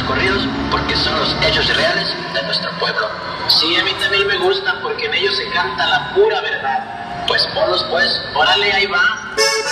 corridos porque son los hechos reales de nuestro pueblo. Sí, a mí también me gustan porque en ellos se canta la pura verdad. Pues ponlos pues, Órale, ahí va.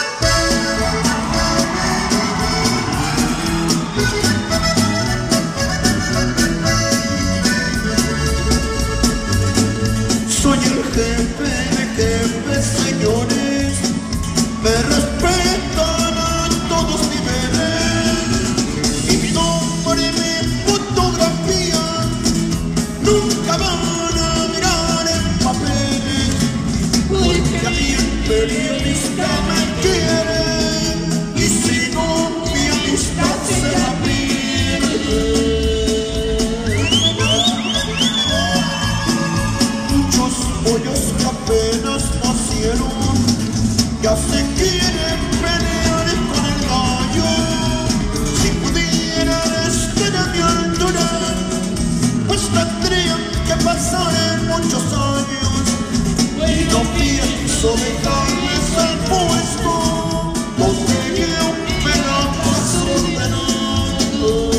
Soy el jefe de jefes, señores, me respetan a todos niveles, y mi nombre y mi fotografía nunca van a mirar en papeles, porque a mí el periodista me quiere, y si no, mi amistad se la pierde. Pollos que apenas nacieron ya se quieren pelear con el gallo. Si pudieran estar a mi altura, pues tendrían que pasar en muchos años. Y no pienso dejarles el puesto donde yo me la paso ordenando.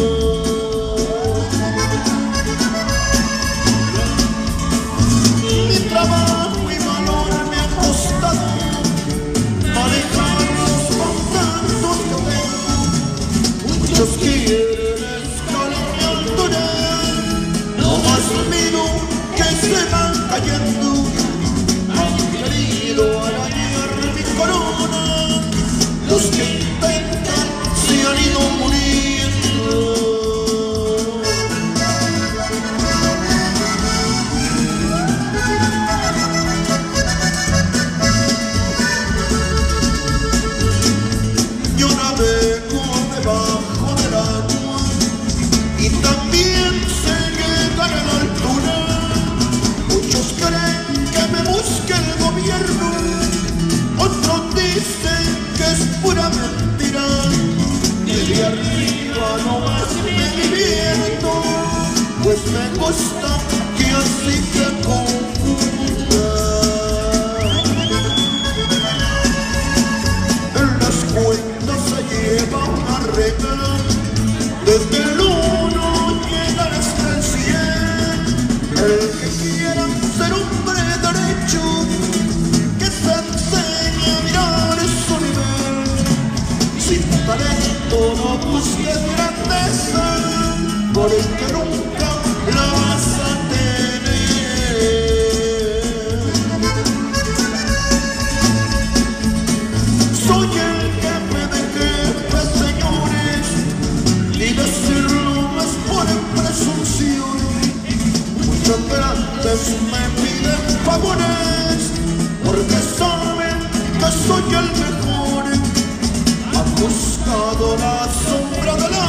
Trabajo y valor me ha costado manejarlos con tantos que tengo. Muchos quieren escalar mi altura, no más miro que se van cayendo. Han querido arañar mi corona, los que intentan se han ido muriendo. Debajo del agua y también sé llegar a la altura. Muchos creen que me busca el gobierno, otros dicen que es pura mentira. Desde arriba nomás me divierto, pues me gusta que así te confunda. En las cuentas se lleva una regla, desde el 1 llegar hasta el 100. El que quiera ser hombre derecho, que se enseñe a mirar su nivel. Sin talento no busques grandeza, porque nunca la vas a tener. Soy el jefe de jefes, señores, y decirlo más por presunción. Muchos grandes me piden favores, porque saben que soy el mejor. Han buscado la sombra de la